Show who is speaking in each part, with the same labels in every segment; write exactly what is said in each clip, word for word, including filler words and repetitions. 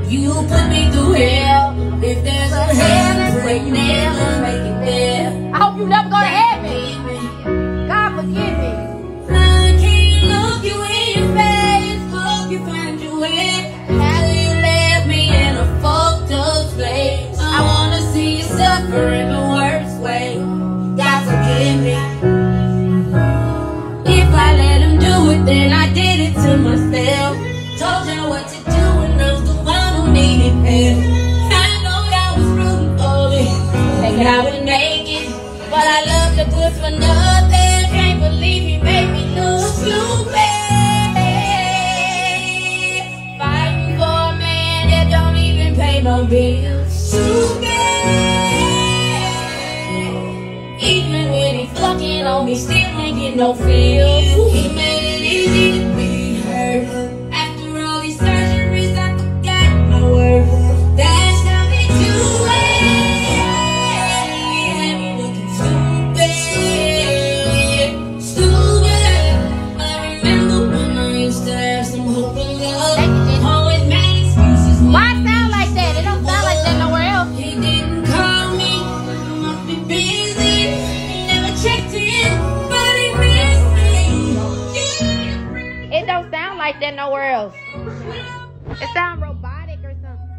Speaker 1: You put me through hell. If there's a heaven, pray never make it there.
Speaker 2: I hope you never go to heaven. God forgive me.
Speaker 1: I can't look you in your face. Hope you find your way. How you left me in a fucked up place. I wanna see you suffer in the worst way. God forgive me. If I let him do it, then I did it to myself. Told you what to do and I was the one who needed help. I know y'all was rooting for me, thinking I would make it, but I love the good for nothing. Can't believe he made me look stupid. Fighting for a man that don't even pay no bills. Stupid. Even when he fucking on me, still ain't get no feel. He made it easy to be hurt. After all these surgeries, I forgot my worth. That's how they do it. He had me looking stupid. Stupid. I remember when I used to have some hope and love. Always made excuses.
Speaker 2: Why it sound like that? It don't sound like that nowhere else.
Speaker 1: He didn't call me. Must be busy. He never checked in, but he missed me.
Speaker 2: It don't sound like that nowhere else. It sound robotic or something.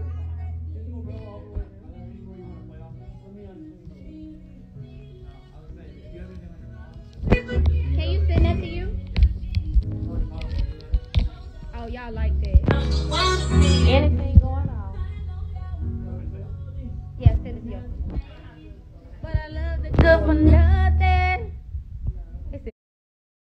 Speaker 2: Can you send that to you? Oh, y'all like that. Anything going on? Yeah, send it to you. But I love the good one.